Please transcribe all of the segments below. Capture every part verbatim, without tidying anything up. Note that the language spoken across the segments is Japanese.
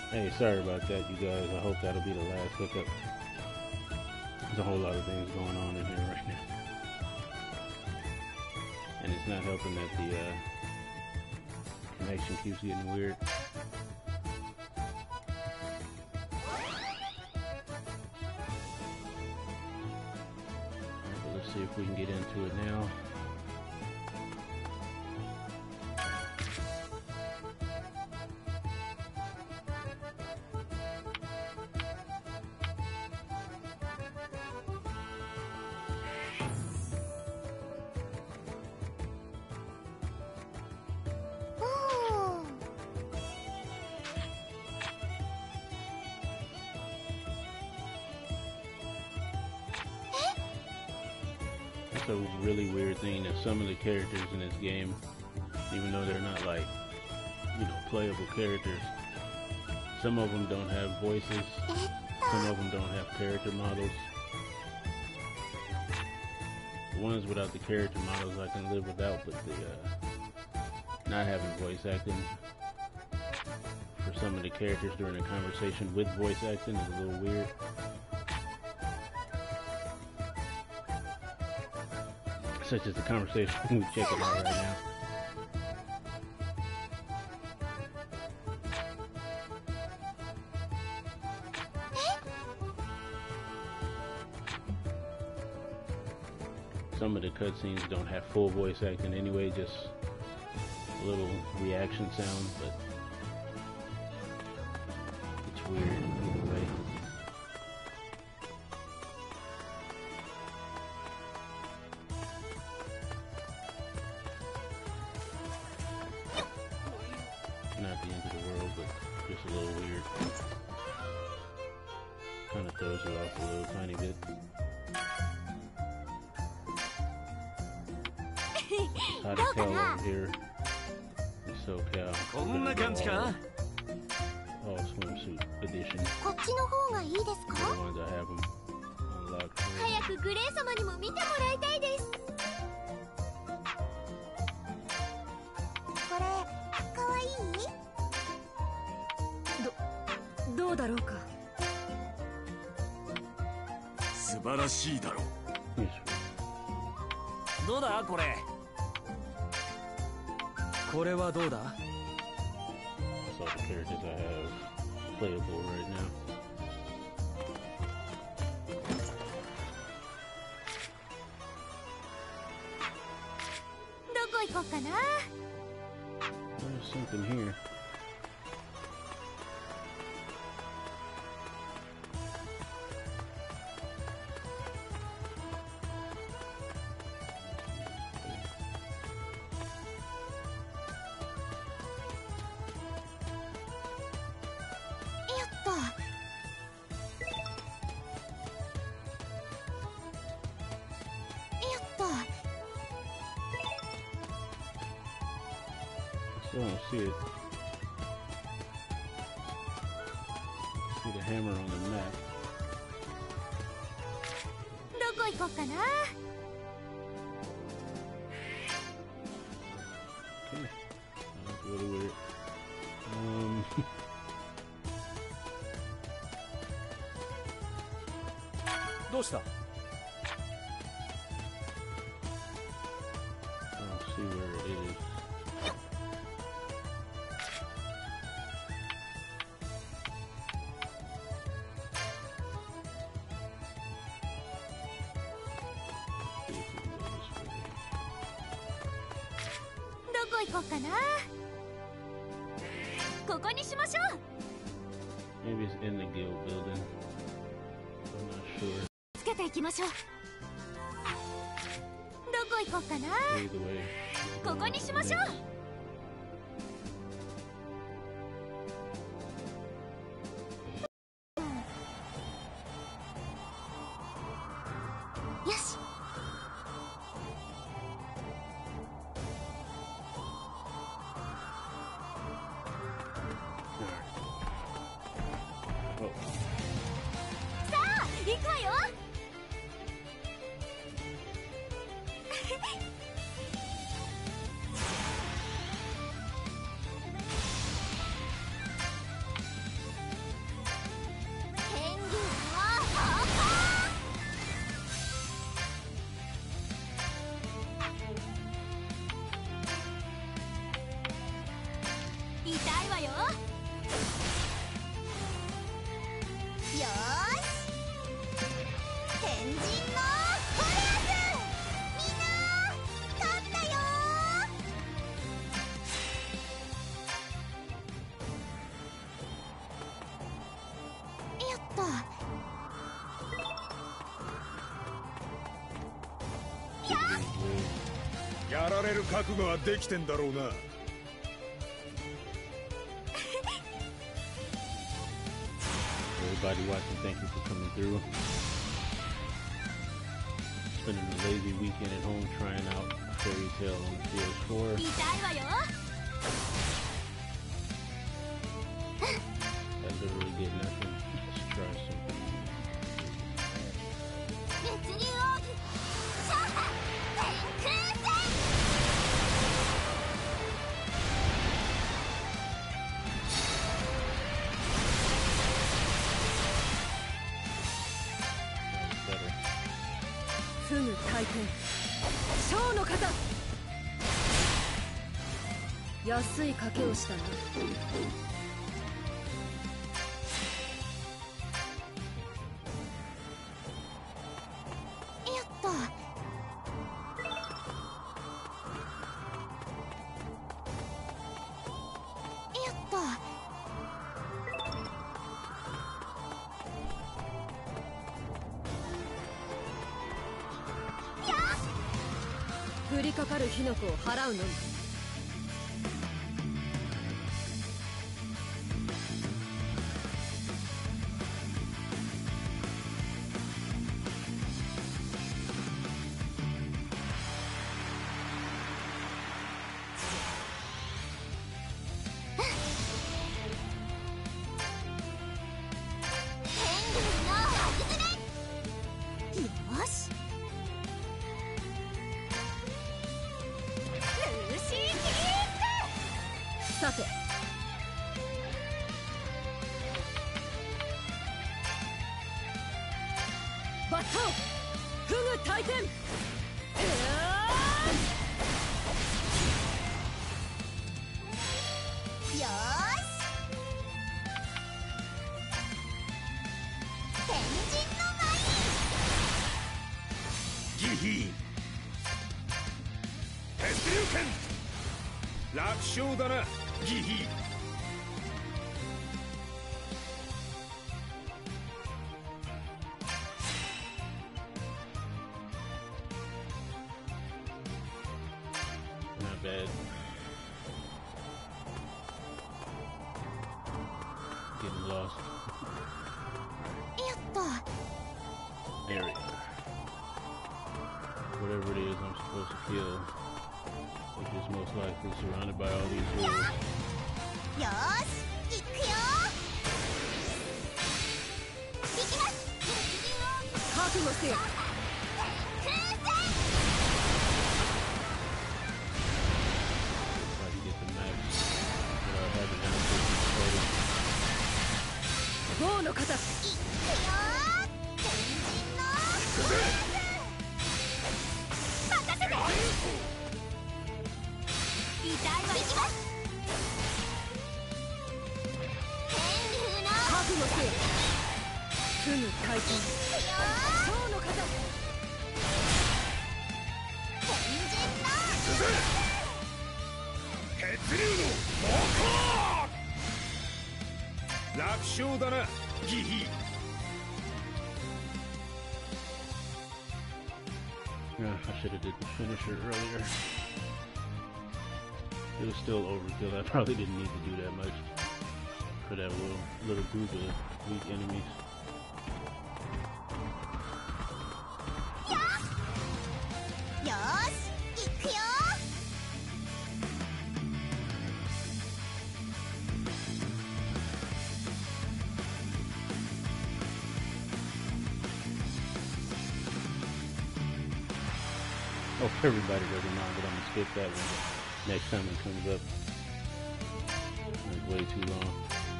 Hey, sorry about that, you guys. I hope that'll be the last hiccup. There's a whole lot of things going on in here right now. And it's not helping that the uh, connection keeps getting weird. But let's see if we can get into it now. A really weird thing that some of the characters in this game, even though they're not like, you know, playable characters, some of them don't have voices, some of them don't have character models. The ones without the character models I can live without, but the uh, not having voice acting for some of the characters during a conversation with voice acting is a little weird. Such as the conversation we check it out right now. Some of the cutscenes don't have full voice acting anyway, just a little reaction sound, but it's weird either way. Not the end of the world, but just a little weird. Kind of throws you off a little tiny bit. It's hard to tell over here in SoCal. All, all swimsuit edition. The ones I have them unlocked. Do どうだろうか。 素晴らしいだろう。 どうだこれ。これはどうだ。 That's all the characters I have playable right now. どこ行こうかな。 There's something here. Still don't see it. See the hammer on the map. どこ行こうかな。 Okay. That's a little weird. Um. どうした。 I don't see where it is. Maybe it's in the guild building. I'm not sure. つけていきましょう。どこ行こうかな。 Either way. ここにしましょう。よし。さあ、行くわよ。 られる覚悟はできてんだろうな。 Everybody watching, thank you for coming through. Spending a lazy weekend at home trying out Fairy Tail on the P S four. 痛いわよ。 I literally did nothing. Let's try something. 物流オーブシャーハ天空戦。 Better. すぐ回転ショーの型安い賭けをしたな。 よっと。よっと。 降りかかる火の粉を払うのみ。 天竜の箱詰め。よし。 ルーシーキーさてバッタンフグ大天うよーし。天神のギヒー鉄流拳楽勝だなギヒー。 Not bad. Getting lost. よっと。 Area. Whatever it is I'm supposed to kill, which is most likely surrounded by all these wolves. よーし行くよ。行きます。物流オーブ覚悟せよ。 天空戦。 Try to get the max without having anything to 豪の型行くよ。天神の任せて。痛いわよ。行きます。天竜の覚悟せよ。すぐ回転行くよ。 ショーの型天神の血流の猛攻楽勝だなギヒー。 Yeah, I should have did the finisher earlier. It was still overkill. I probably didn't need to do that much for that little little group of weak enemies. よーし行くよ。 Oh, everybody doesn't mind, but I'm gonna skip that one next time it comes up. It's way too long.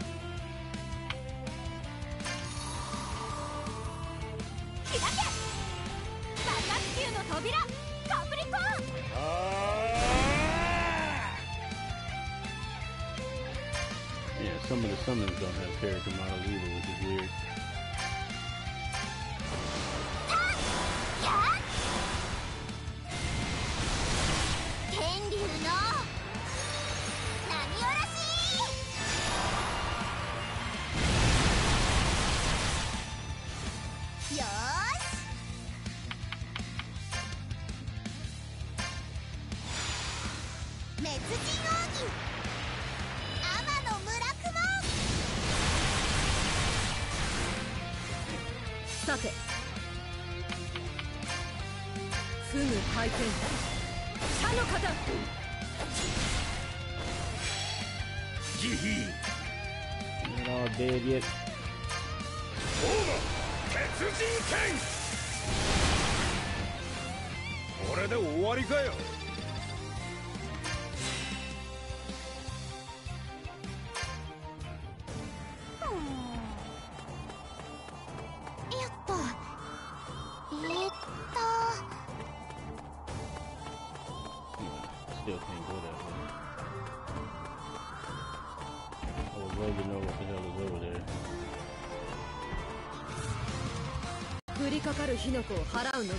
開け。三角球の扉。カプリコーン。 Yeah, some of the summons don't have character models either, which is weird. やっ。天竜の波おろし。よーし。 さてフム回転射の型ギヒー Not all dead yet. オーマ鉄人剣これで終わりかよ。 やっとえー、っと Still can't go that way. I would love to know what the hell is over there. 降りかかる火の粉を払うのみ。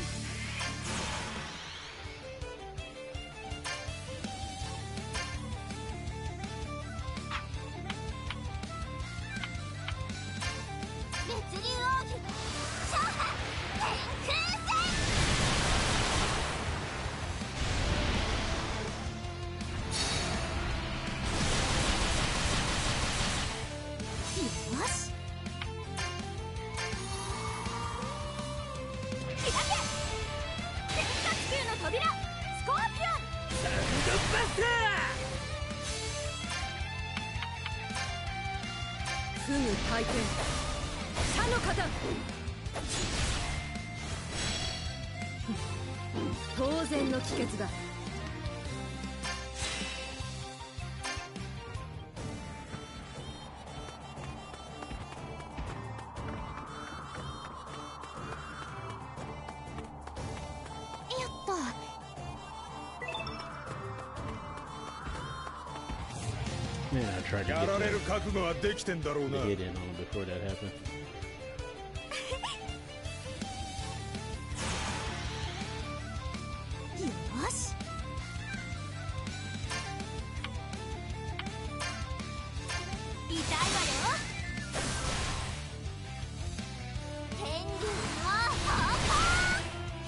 烈竜奥義勝破天空戦よし開け天下地球の扉スコーピオンサンドバスタフム回転射の型当然の帰結だ。 やっと Man, I tried to や get られ that る覚悟はできてんだろうな。 hit in on him before that happened. よし痛いわよ天竜の宝冠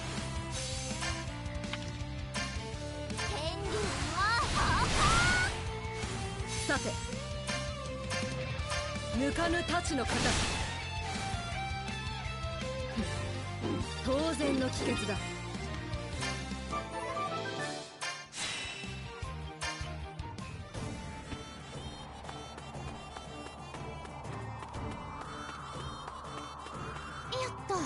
天竜の宝冠さて抜かぬ太刀の型当然の帰結だ。 やっと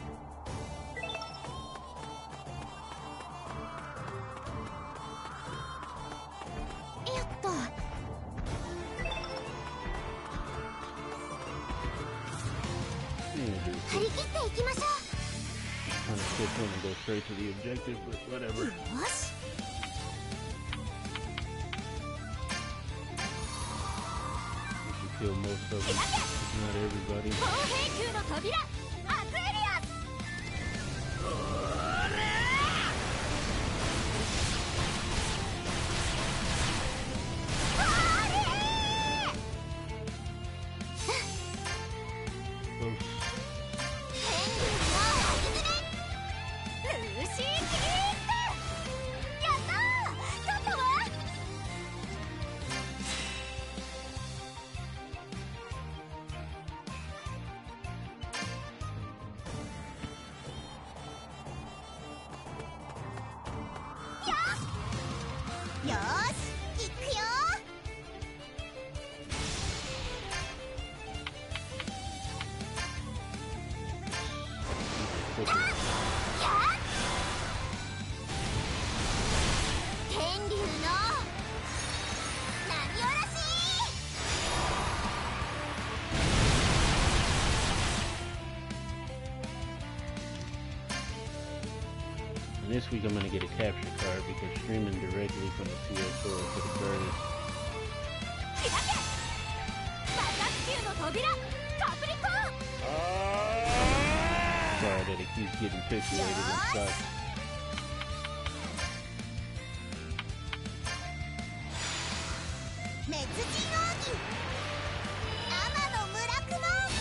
やっと Yeah, dude. 張り切っていきましょ Kind of still want to go straight to the objective, but whatever. うよし We should kill most of them, if not everybody. 砲兵球の扉アクエリアス天竜の Close. 味詰めルーシー・キーットやったー勝ったわよーし行くよ Quickly. やっ天竜の波おろし And this week I'm gonna get a capture card because streaming directly from the P S four to the bird 開け魔法球の扉カプリコーン is sorry that it keeps getting pixelated and stuff. 滅人奥義天の村雲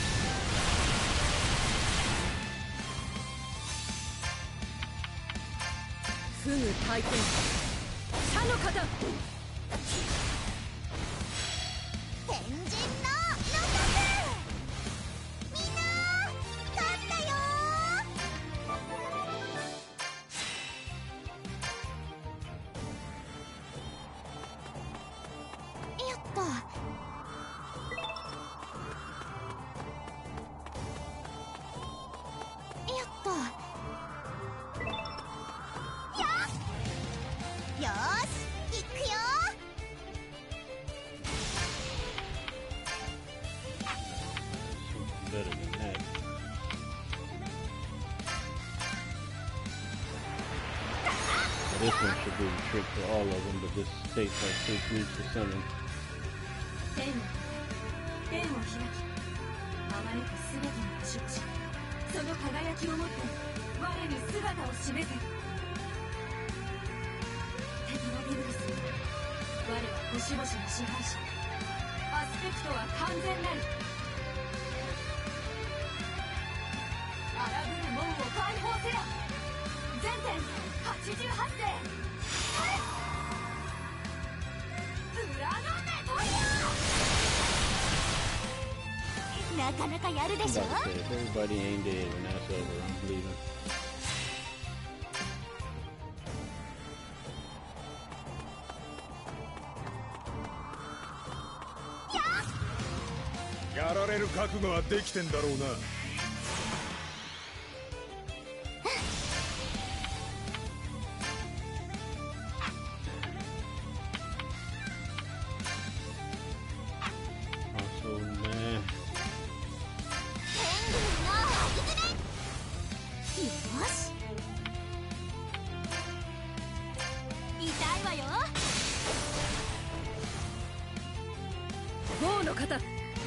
フム回転射の型天神のノカクみんな勝ったよ this one should do the trick for all of them, but this takes like six weeks to summon. 天を天を開きあまねくすべての星々その輝きをもって我に姿を示せ。テトラデブルス我は星々の支配者。アスペクトは完全なり。荒ぶる門を解放せよ。全点はちじゅうはち世。裏のメトリア。なかなかやるでしょ。 About to say, if everybody ain't dead when that's over, I'm leaving. やられる覚悟はできてんだろうな。 王の方。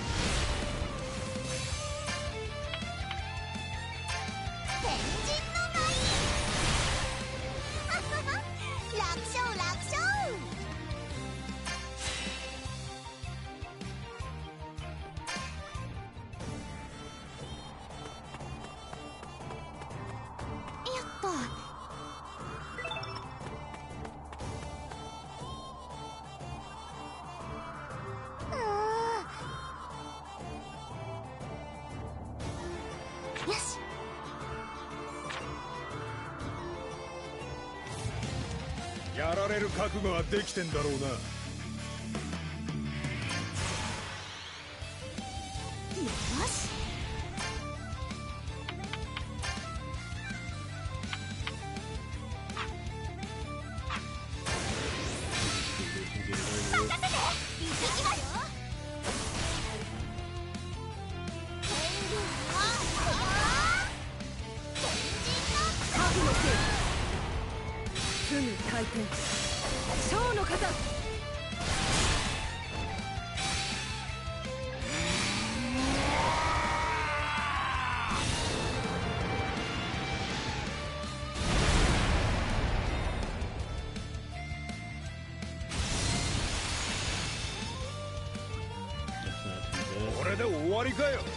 やられる覚悟はできてんだろうな。 よし。任せて。行ってきますよ。天軍は天神のハブの剣。すぐ回転。将の方。 これで終わりかよ。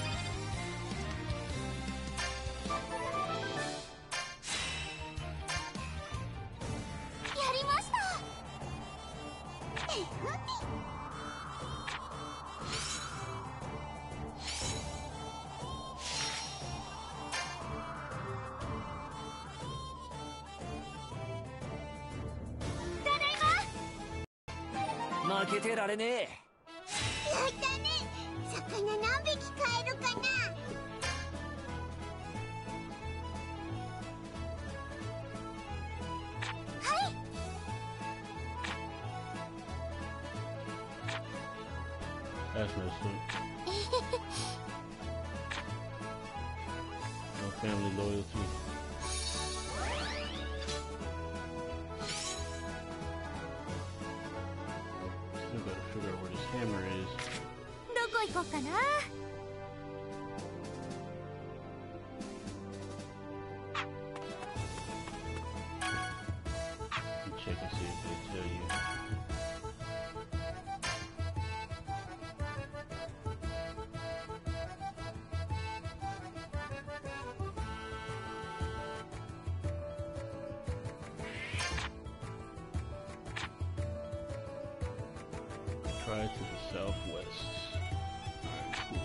負けてられねえ。 やったね。魚何匹買えるかな。はい。 That's no sweet. No family loyalty. Still gotta figure out where this hammer is. どこ行こうかな。 Check and see if they tell you. Try to the southwest. Alright, cool.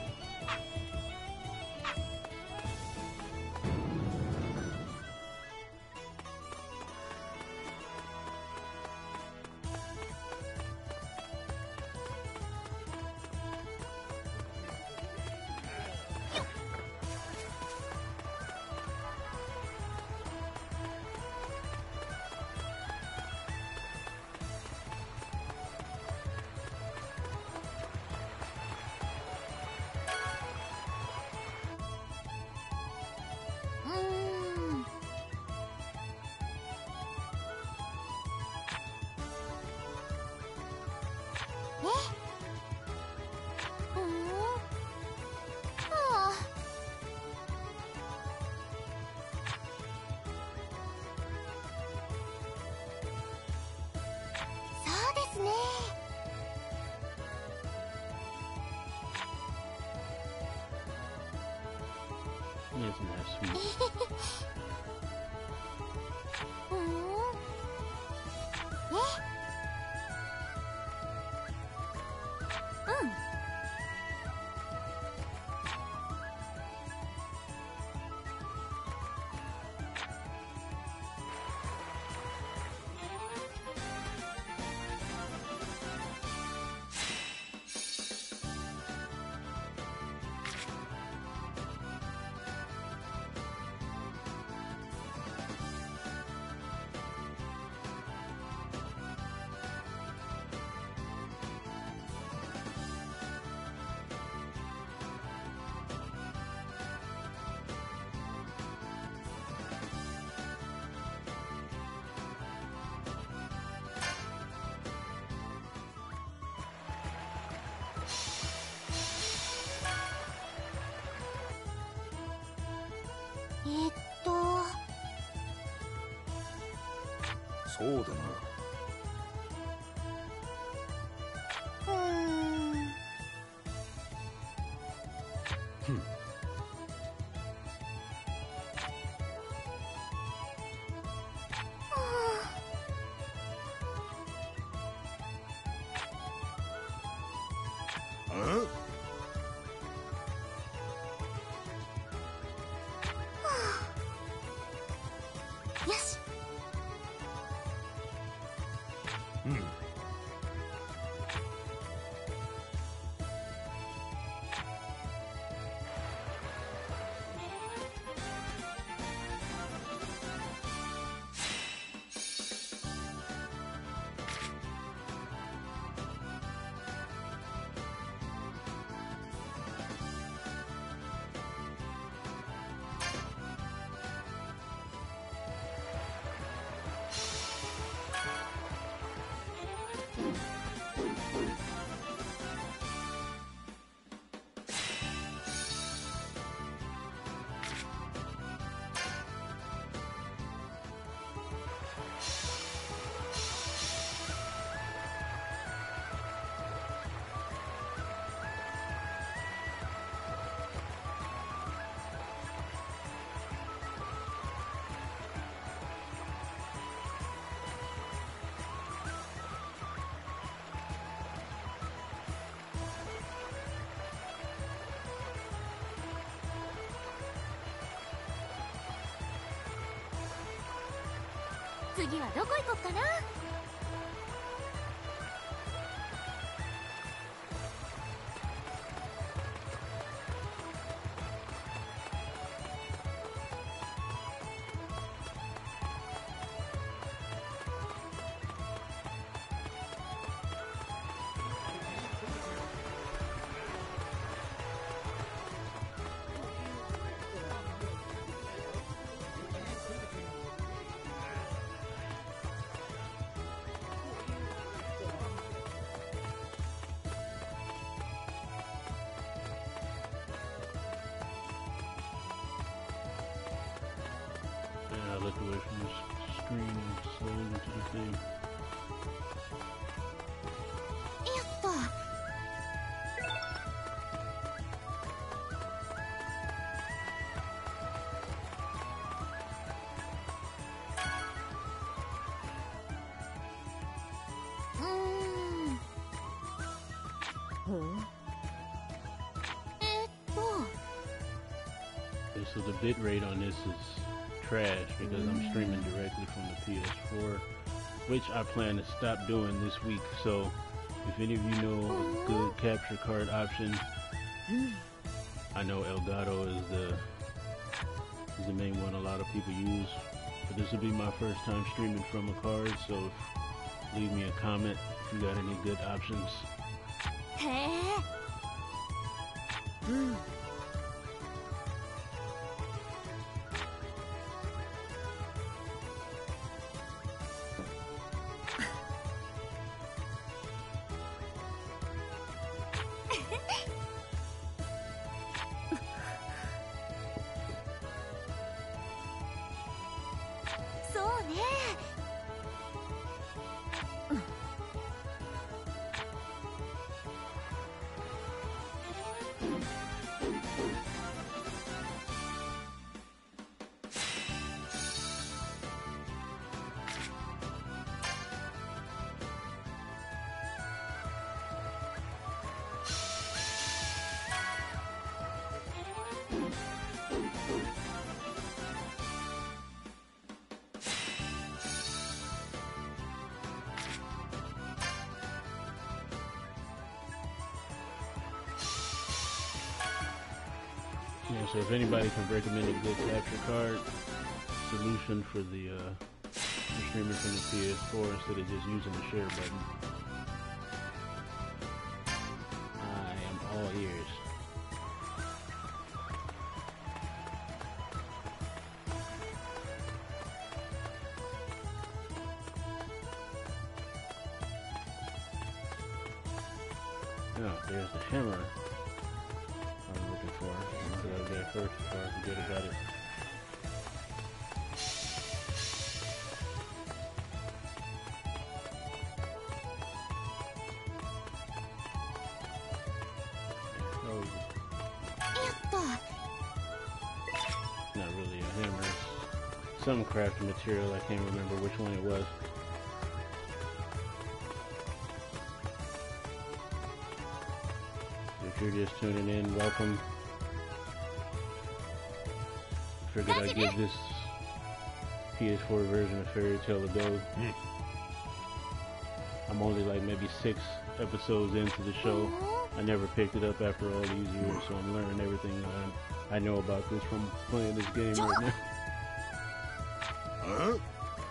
Isn't that sweet? ふーん。えうん。えーっとそうだな。 うーん。 ふん。あ？ よし。 うん。 次はどこ行こっかな。 Yeah, I looked away from the s- screen and slowly into the thing. よっと。うーん。ほう。えーっと。 Okay, so the bit rate on this is trash because I'm streaming directly from the P S four, which I plan to stop doing this week. So if any of you know a good capture card option, I know Elgato is the is the main one a lot of people use. But this will be my first time streaming from a card, so leave me a comment if you got any good options. へえ。うん。そうね。 Yeah, so if anybody can recommend a good capture card solution for the uh, for streaming from the P S four instead of just using the share button, I am all ears. Oh, there's the hammer I was looking for. I should have got first before I forget about it. Oh, やっと not really a hammer. It's some crafting material. I can't remember which one it was. If you're just tuning in, welcome. Figured I'd give this P S four version of Fairy Tail a go. I'm only like maybe six episodes into the show. I never picked it up after all these years, so I'm learning everything I, I know about this from playing this game right now. Huh?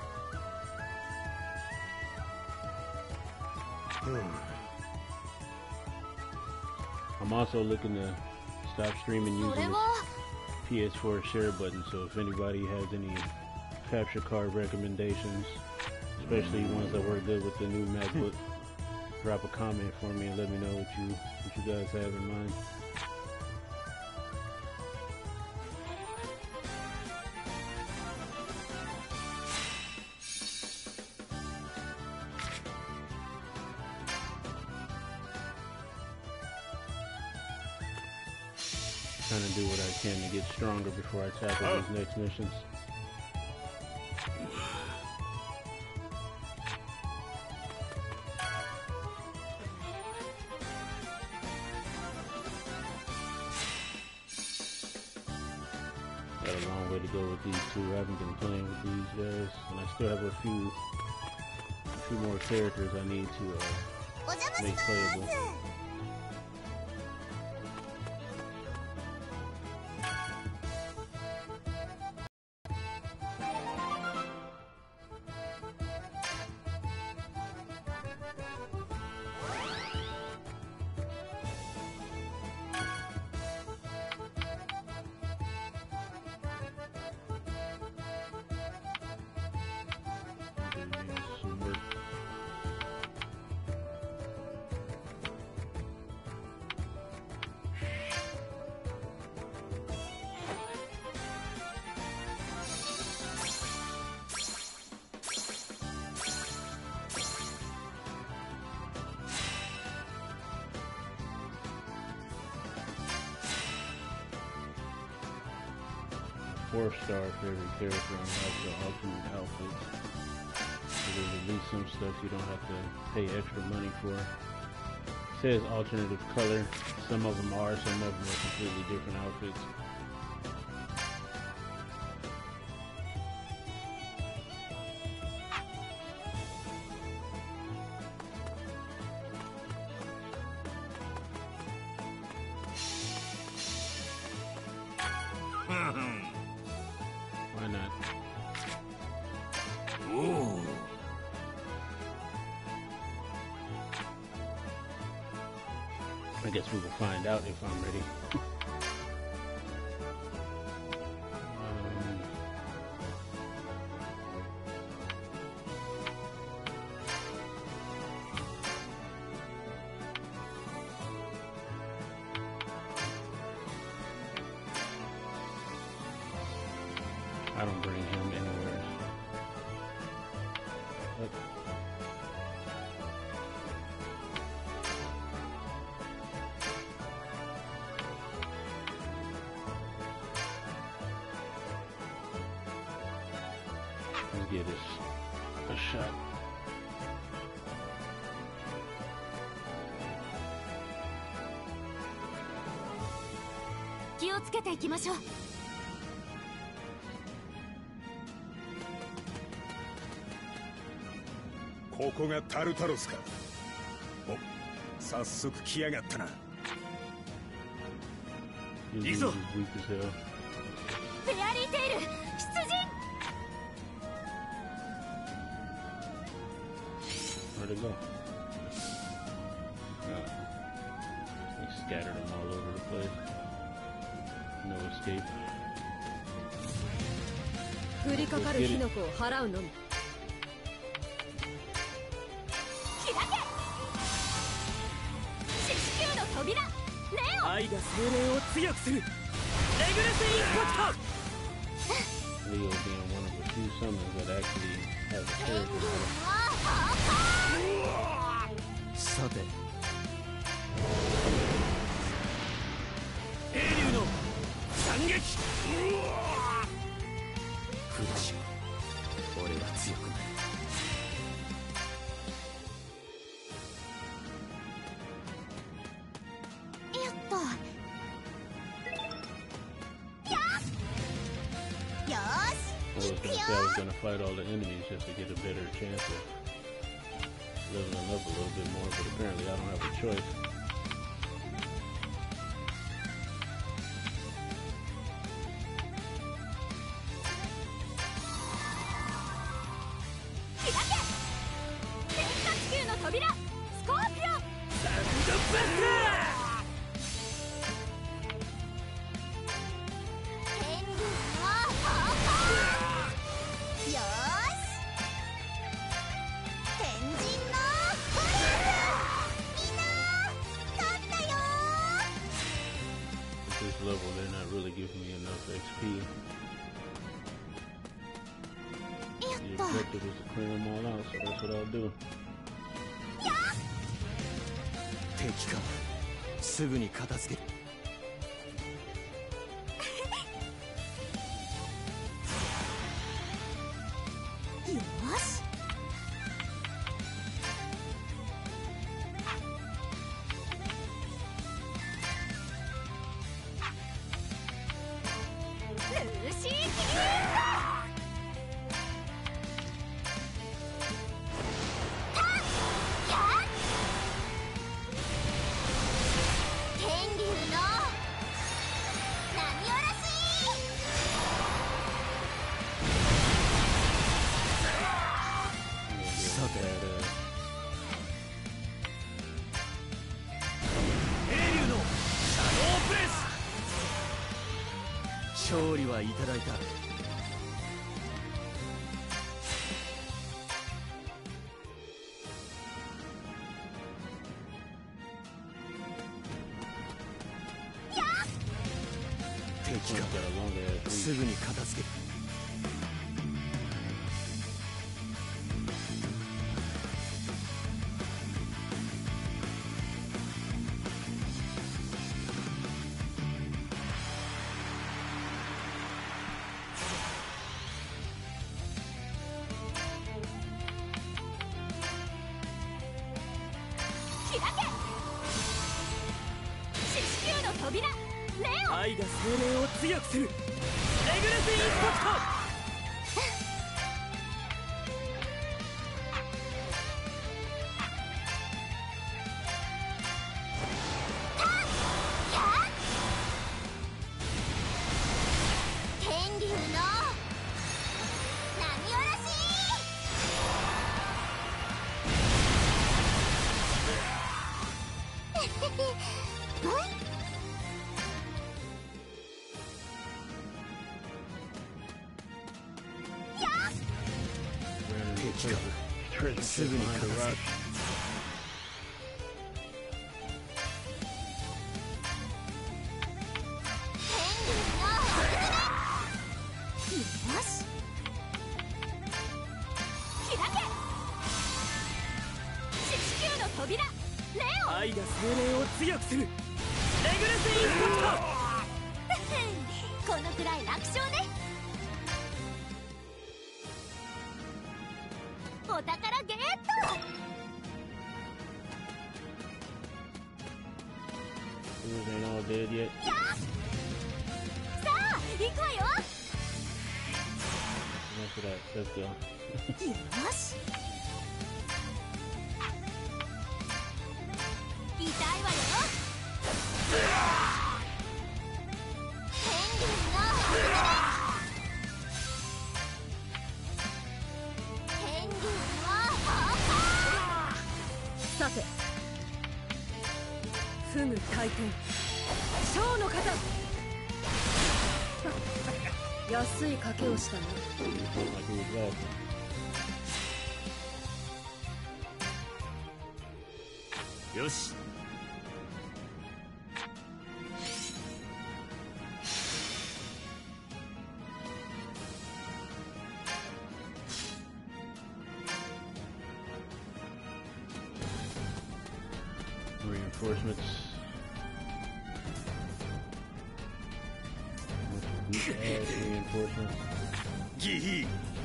I'm also looking to stop streaming そ using れ the は P S four share button, so if anybody has any capture card recommendations, especially ones that work good with the new MacBook, drop a comment for me and let me know what you what you guys have in mind. Trying to do what I can to get stronger before I tackle Oh. these next missions. Got a long way to go with these two. I haven't been playing with these guys, and I still have a few, a few more characters I need to uh, お邪魔し make ま playable. す Some work. Four star favorite character unlocks the alternate outfits. So there's at least some stuff you don't have to pay extra money for. It says alternative color. Some of them are, some of them are completely different outfits. Why not? Ooh. I guess we will find out if I'm ready. um, I don't bring him anywhere. But let's give this a shot. 気をつけていきましょうここがタルタロスか。お、早速来やがったな。 He's Izo. weak as hell. フェアリーテイル出陣。 Where'd it go? Oh. They scattered them all over the place. No escape. 降りかかる火の粉を払うのみ。 開け。四死球の扉。レオ。 愛が精霊を強くする。レグルスインパクト。 Leo being one of the few summons that actually has a character in it. さて英竜の斬撃。フラッシュ、俺は強くなる。 やった。よし。 I was gonna say I was gonna fight all the enemies just to get a better chance of leveling up a little bit more, but apparently I don't have a choice. This level, they're not really giving me enough X P. The objective is to clear them all out, so that's what I'll do. 敵か。すぐに片付ける。 よし。ルーシーキリー天竜の波おろし。 さて That, uh, 英竜のシャドープレス。勝利はいただいた。敵 one's か。 got a long ass す reach. ぐに片付ける。 開け。四死球の扉。レオ。 愛が精霊を強くする。レグルスインパクト。 天竜の波おろし。ボイ。 Ran into Pitch treasure- treasure すぐ chest に behind 片 the 付 rock. ける。 天竜のよし。開け。四死球の扉。レオ。 愛が精霊を強くする。レグルスインパクト。 このくらい楽勝ね。お宝ゲット。 These ain't all dead yet. さあ行くわよ。 Enough of that. Let's go. よし。痛いわよ。 すぐ回転。ショーの方。安い賭けをしたね。 よし。 Reinforcements. Weak ass reinforcements. ギヒ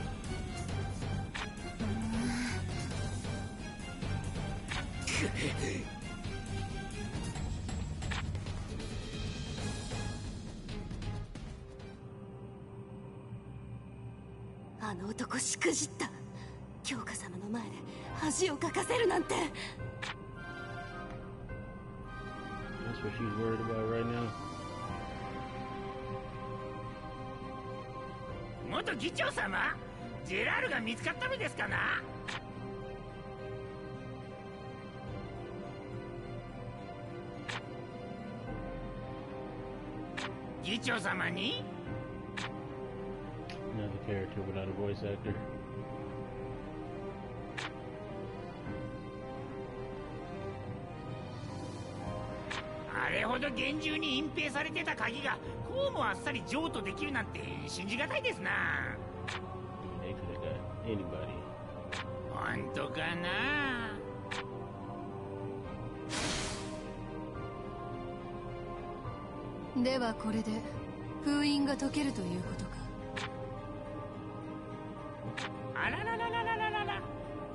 あの男しくじった。京香様の前で恥をかかせるなんて。 That's what she's worried about right now. 元議長様、ジェラールが見つかったのですかな。議長様に Another character without a voice actor. あれほど厳重に隠蔽されてた鍵がこうもあっさり譲渡できるなんて信じがたいですな。 They could have got anybody. 本当かな。 ではこれで封印が解けるということか。 あらららららららら。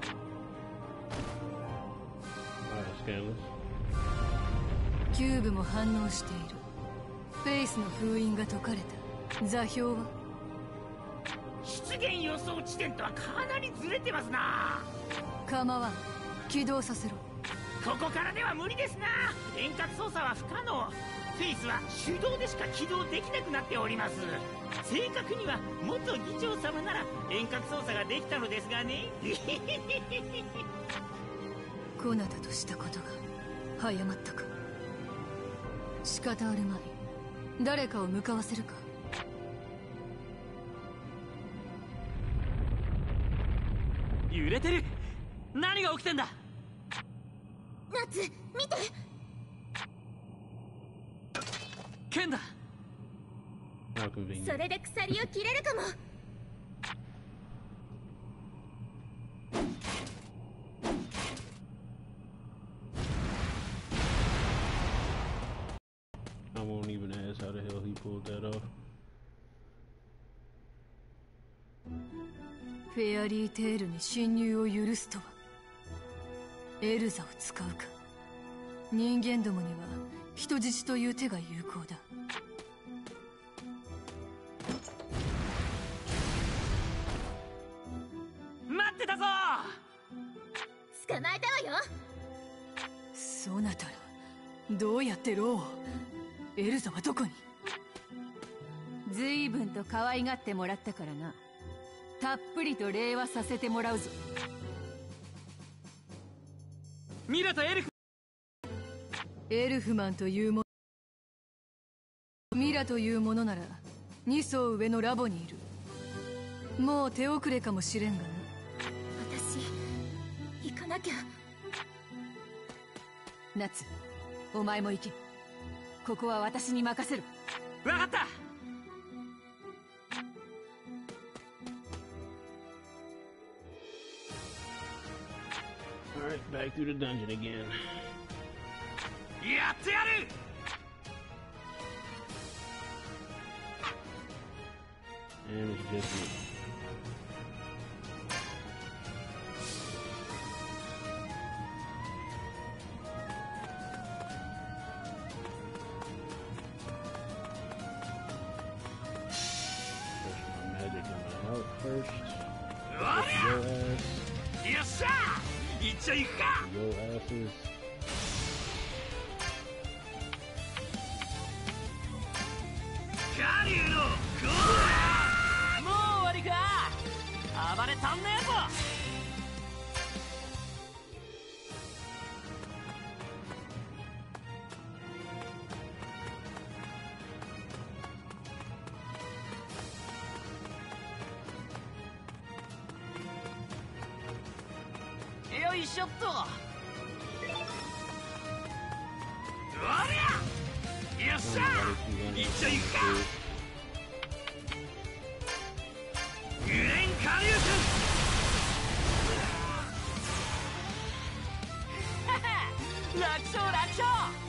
Alright, scandalous. キューブも反応している。フェイスの封印が解かれた。座標は出現予想地点とはかなりずれてますな。 構わん。起動させろ。 ここからでは無理ですな。遠隔操作は不可能。フェイスは手動でしか起動できなくなっております。正確には元議長様なら遠隔操作ができたのですがね。 こなたとしたことが早まったか。仕方あるまい。誰かを向かわせるか。 揺れてる。何が起きてんだ。 夏見て。 剣だ。 How convenient. それで鎖を切れるかも。 I won't even ask how the hell he pulled that off. フェアリーテールに侵入を許すとは。エルザを使うか。人間どもには人質という手が有効だ。 待ってたぞ。 捕まえたわよ。 そうなったらどうやってローを。エルザはどこに。随分と可愛がってもらったからな。たっぷりと礼はさせてもらうぞ。 ミラとエルフ。 エルフマンというもの、ミラというものならに層上のラボにいる。もう手遅れかもしれんがな。 私行かなきゃ。 夏、お前も行け。ここは私に任せる。 分かった。 Alright, back through the dungeon again. やってやる。 And it's just me. Push my magic coming out first. Your ass. よっしゃ。一丁行くか。 Your asses. カリュウのゴー。 もう終わりか。暴れたんねえぞ。 いしょっと。おりゃよっしゃ一丁いくか。グレンカリュウ君楽勝楽勝。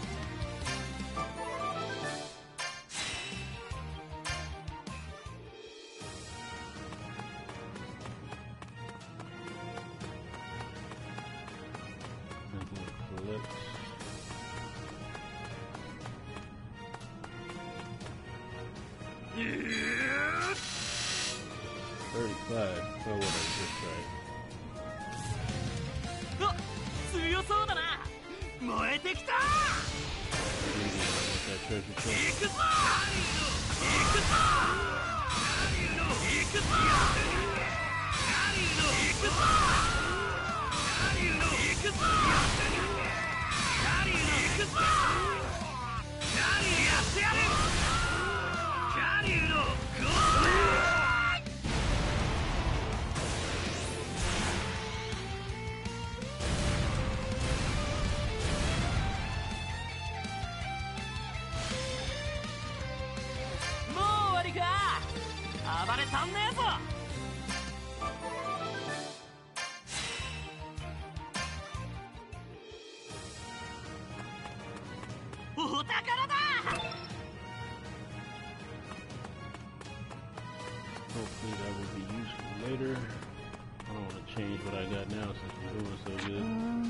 thirty-five. Oh, what I just tried. お、強そうだな。燃えてきた。 That treasure 行 chest. くぞ。行くぞ。行くぞ。行くぞ。行くぞ。行くぞ。やってやる。カリュウのゴール。もう終わりか。暴れ足んねえぞ。お宝だ。 Hopefully that will be useful later. I don't want to change what I got now since we're doing so good.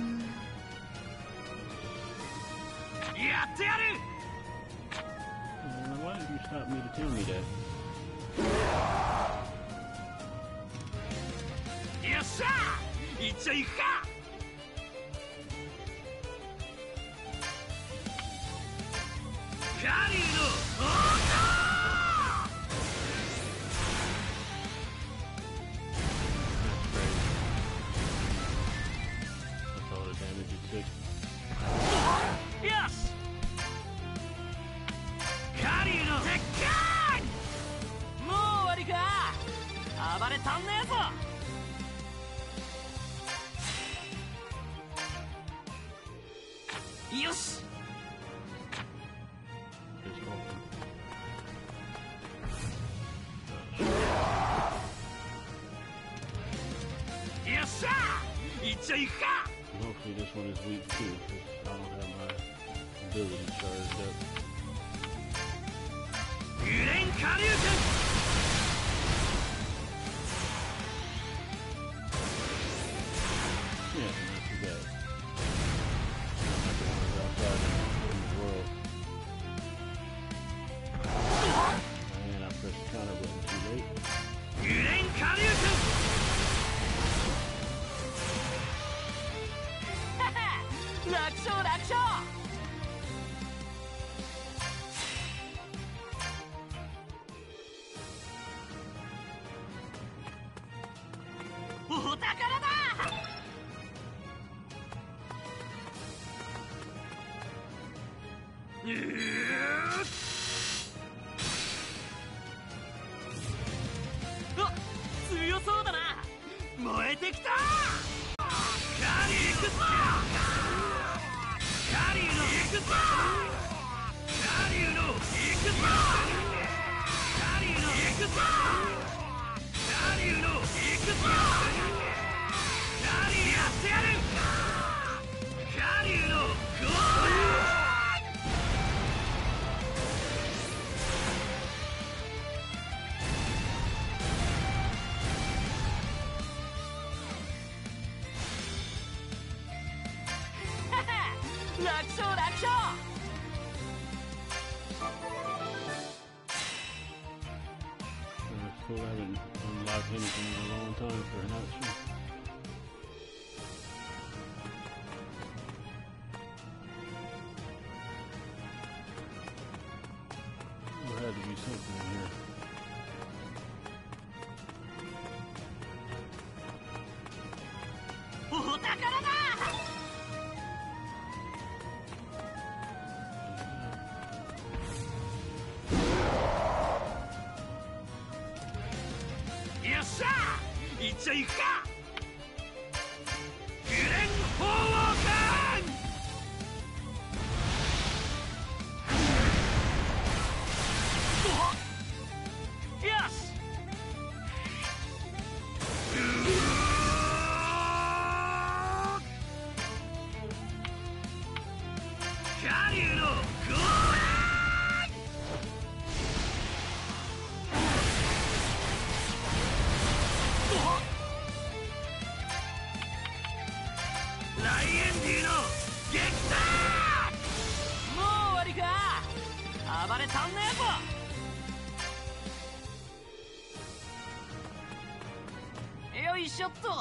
やってやる。 Uh, why did you stop me to tell me that? よっしゃ一丁いくか。カリュウの王冠。 That's all the damage it took. よし。カリュウの絶海。もう終わりか。暴れ足んねえぞ。 よし。 Just hoping. よっしゃ一丁いくか。 Hopefully this one is weak too, because I don't have my ability charged up. グレンカリュウ君。 Yeah, not too bad. Not like the ones outside in the world. And I pressed the counter button too late. グレンカリュウ君。楽勝楽勝。 お宝だ。 お、強そうだな。燃えてきた。カリュウ行くぞ。カリュウの行くぞ。カリュウの行くぞ。カリュウの行くぞ。カリュウの行くぞ。カリュウやってやる。カリュウのゴール。 楽勝楽勝。 Uh, still haven't unlocked anything in a long time for an option. There had to be something in here. お宝だ。 よっしゃ一丁行くか。グレン暴れたんねえぞ。よいしょっと。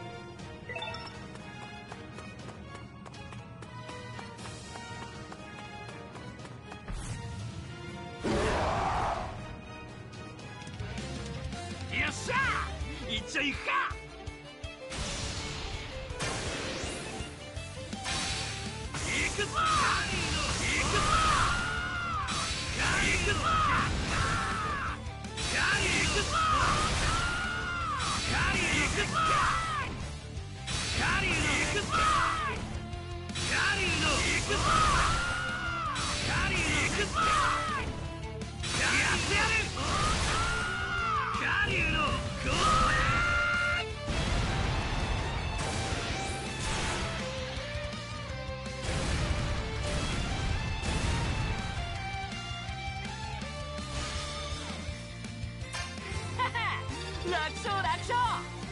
よっしゃー、一丁行くか。行くぞ、行くぞ、行くぞ、行くぞ、カリー行くぞ、カリーの行くぞ、カリーの行くぞ、カリーの行くぞ、やってやる、カリーのゴール。 楽勝楽勝。